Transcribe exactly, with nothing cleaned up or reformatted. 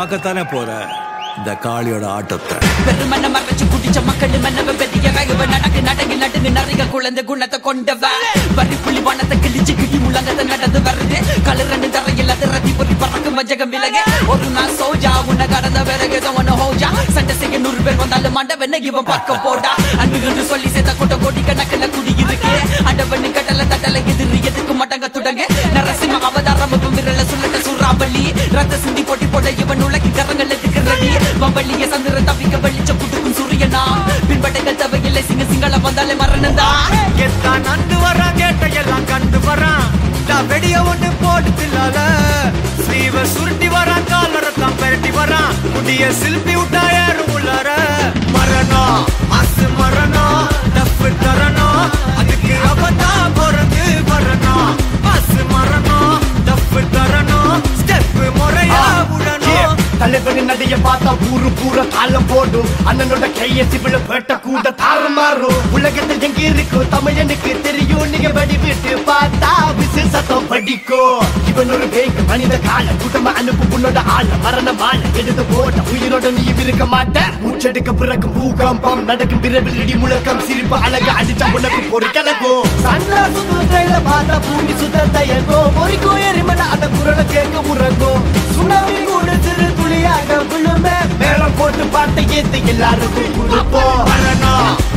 பார்க்கத்தானே போற இந்த காளியோட ஆட்டத்தை. பெருமன மறைச்சு குடிச்ச மக்கள் மன்னவ பெரிய வேகவ நடக்கு நடங்கு நடுங்கு நிறைய குழந்தை குணத்தை கொண்டவ வரி புள்ளி வனத்தை கிழிச்சு கிட்டி முழங்கத்தை நடந்து வருது கலரண்டு தரையில் அது ரத்தி பொறி பறக்கும் வஞ்சகம் விலக ஒரு நாள் சோஜா உன்னை கடந்த பிறகு ஒன்னு ஹோஜா சண்டை செய்ய நூறு பேர் வந்தாலும் மண்டவன இவன் பக்கம் போடா அன்பு சொல்லி சேர்த்த கொட்ட கோடி கணக்கில் குடி இருக்கு அண்டவனு கட்டல தட்டல எதிரி எதுக்கு மட்டங்க துடங்க நரசிம்ம அவதாரம் விரல சொல்லட்ட சூறாவளி ரத்த சிந்தி போட்டி போட இவன் உலகி கரங்கள் எதுக்கு ரெடி வம்பளிய சந்திர தவிக்க வெளிச்ச புட்டுக்கும் சூரியனா பின்படைகள் தவையில்லை சிங்க சிங்கள வந்தாலே மரணந்தா எத்தான் நண்டு வரான் கேட்ட எல்லாம் கண்டு வரான் வெடிய ஒண்ணு போட்டு தில்லால ஸ்லீவ சுருட்டி வரான் காலரத்தான் பெரட்டி வரான் முடிய சில்பி விட்டா ஏறும் உள்ளார மரணம் மாசு மரணம் டப்பு தரணும் அதுக்கு அவதா பிறந்து வரணும் மாசு மரணம் டப்பு தரணும் ஸ்டெப் முறையா விடணும் தலைவனி நடைய பார்த்தா ஊரு பூரா காலம் போடும் அண்ணனோட கைய சிவில பேட்ட கூட தாறுமாறும் உலகத்தில் எங்க இருக்கும் தமிழனுக்கு தெரியும் நீங்க வடி விட்டு பார்த்தா விசேஷத்தம் படிக்கும் இவன் ஒரு பேய்க்கு மனித கால கூட்டமா அனுப்பு உன்னோட ஆள மரண மாலை எடுத்து போட்ட உயிரோட நீ இருக்க மாட்ட மூச்செடுக்க பிறக்கும் பூகம்பம் நடக்கும் விரைவில் இடி முழக்கம் சிரிப்பு அழகு அடிச்சா உனக்கு பொறி கலக்கும் சண்டா சுத்துறையில பார்த்தா பூமி சுத்த தயங்கும் பொறிக்கும் எரிமன அந்த குரலை கேட்க உறங்கும் சுனாமி கூட சிறு துளியாக விழுமே மேலம் போட்டு பார்த்து ஏத்து எல்லாருக்கும் கொடுப்போம்.